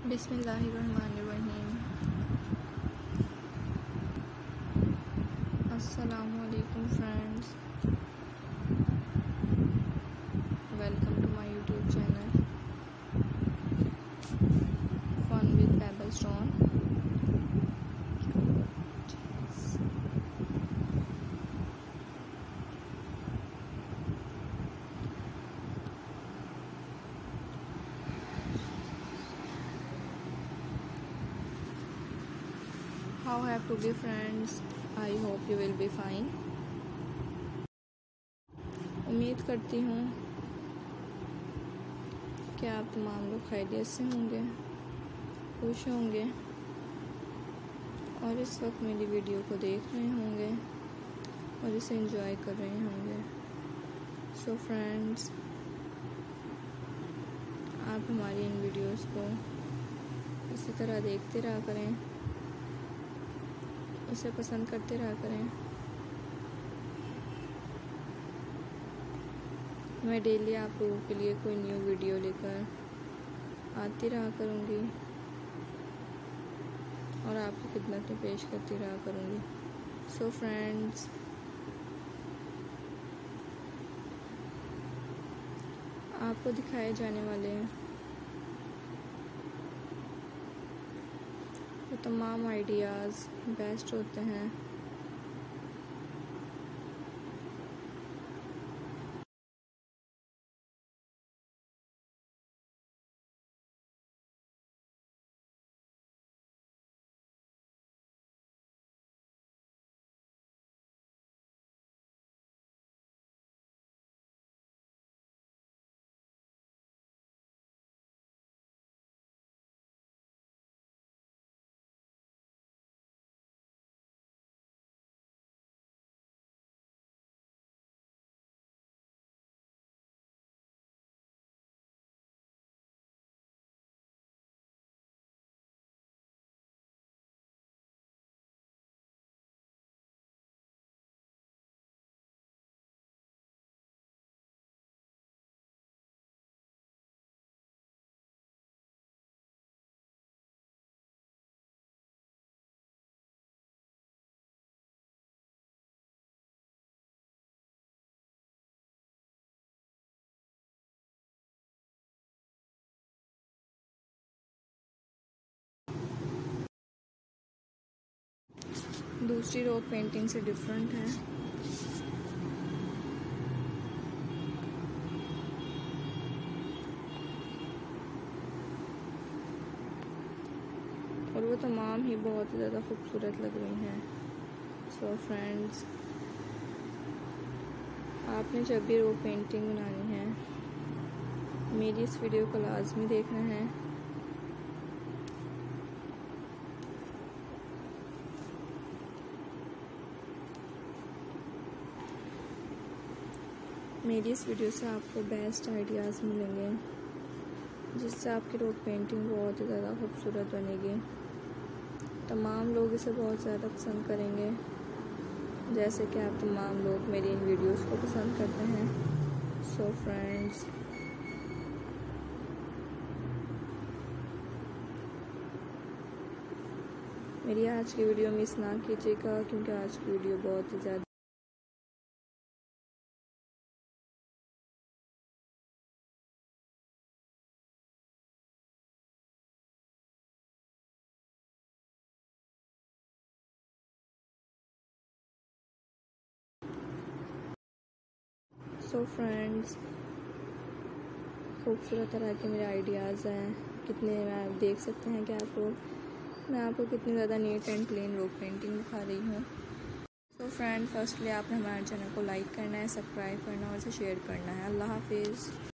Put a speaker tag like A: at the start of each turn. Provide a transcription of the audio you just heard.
A: बिस्मिल्लाहिर्रहमानिर्रहीम। अस्सलामु अलैकुम friends, welcome to my YouTube channel fun with pebble stone. How have to be friends? I hope you will be fine. उम्मीद करती हूँ कि आप तमाम लोग खैरियत से होंगे, खुश होंगे और इस वक्त मेरी वीडियो को देख रहे होंगे और इसे एंजॉय कर रहे होंगे। सो फ्रेंड्स, आप हमारी इन वीडियोस को इसी तरह देखते रहा करें, इसे पसंद करते रहा करें। मैं डेली आप लोगों के लिए कोई न्यू वीडियो लेकर आती रहा करूँगी और आपकी खिदमत में पेश करती रहा करूँगी। सो फ्रेंड्स, आपको दिखाए जाने वाले वो तमाम आइडियाज़ बेस्ट होते हैं दूसरी रॉक पेंटिंग से डिफरेंट है। और वो तमाम ही बहुत ज़्यादा खूबसूरत लग रही हैं। सो फ्रेंड्स, आपने जब भी रॉक पेंटिंग बनानी है, मेरी इस वीडियो को लाजमी देखना है। मेरी इस वीडियो से आपको बेस्ट आइडियाज़ मिलेंगे, जिससे आपकी रॉक पेंटिंग बहुत ही ज़्यादा खूबसूरत बनेगी। तमाम लोग इसे बहुत ज़्यादा पसंद करेंगे, जैसे कि आप तमाम लोग मेरी इन वीडियोस को पसंद करते हैं। सो फ्रेंड्स, मेरी आज की वीडियो मिस ना कीजिएगा, क्योंकि आज की वीडियो बहुत ही ज़्यादा सो फ्रेंड्स, खूबसूरत तरह के मेरे आइडियाज़ हैं। कितने आप देख सकते हैं कि मैं आपको कितनी ज़्यादा neat and clean rock painting दिखा रही हूँ। सो फ्रेंड, फर्स्टली आपने हमारे चैनल को लाइक करना है, सब्सक्राइब करना और इसे शेयर करना है। अल्लाह हाफिज़।